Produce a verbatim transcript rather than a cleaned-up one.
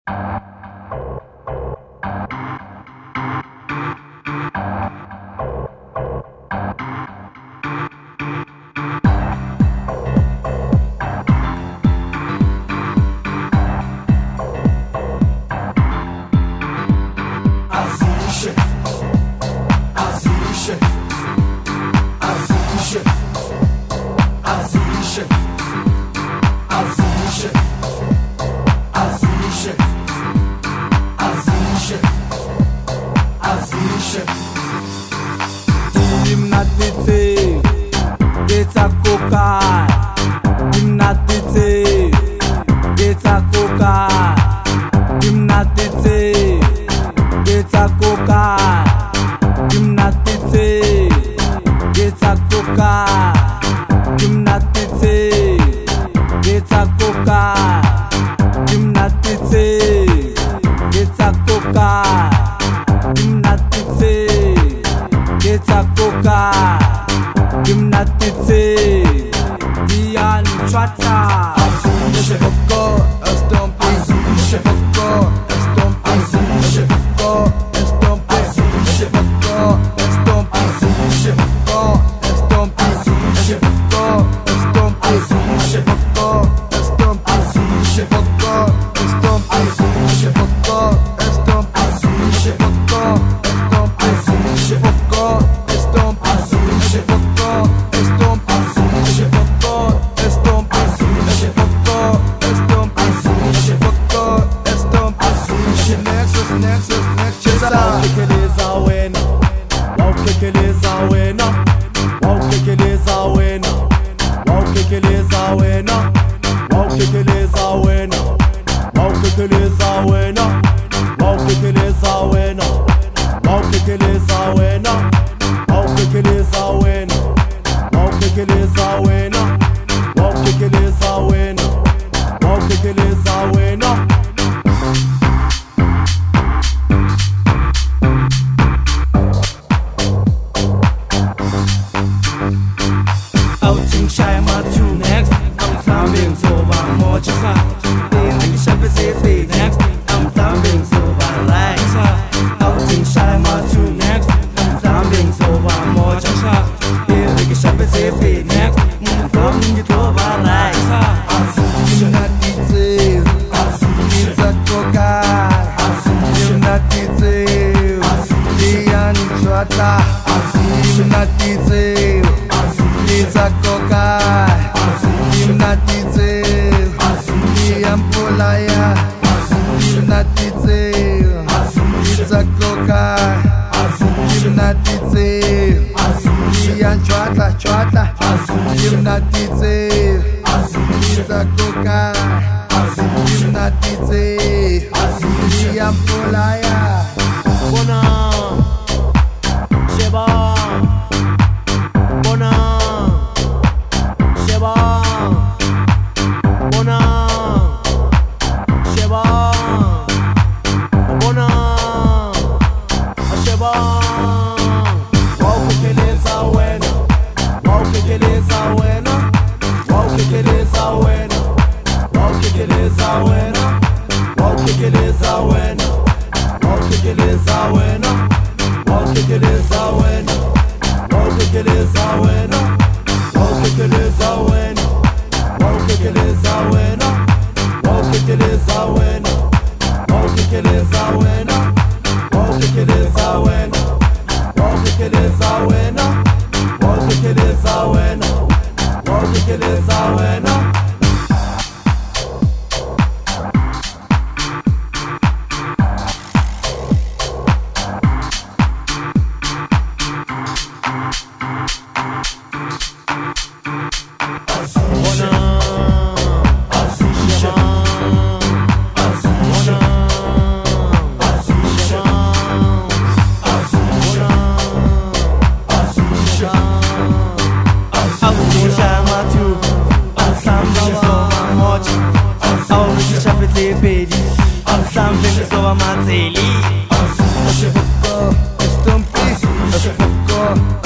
Gymnatite, get a coca. Gymnatite, get a coca. Gymnatite, get a coca. Gymnatite, get a coca. Gymnatite, get a coca. Gymnatite, get a coca. Gymnatite, get a coca. Gymnatite, Diane Chata. Poco, estompe, poco, estompe, poco, estompe, poco, estompe, poco, estompe, poco, estompe, poco, estompe, poco, estompe, poco, estompe, poco, estompe, poco, estompe, poco, Gymnatite, get a coca. Gymnatite, Diane Polaya. Gymnatite, get a coca. Gymnatite, Diane Chata, Chata. Gymnatite, get a coca. Gymnatite, Diane Polaya. Bona, Sheba, Bona, Sheba, Bona, Sheba, Bona, Sheba. Wow, keleza wena, wow, keleza wena, wow, keleza wena, wow, keleza wena, wow, keleza wena, wow, keleza wena. Wow, keleza wena, wow, keleza wena, wow, keleza wena, wow, keleza wena, wow, keleza wena, wow, keleza wena, wow, keleza wena, wow, keleza wena, wow, keleza wena, wow, keleza wena. Poco, estompe, poco,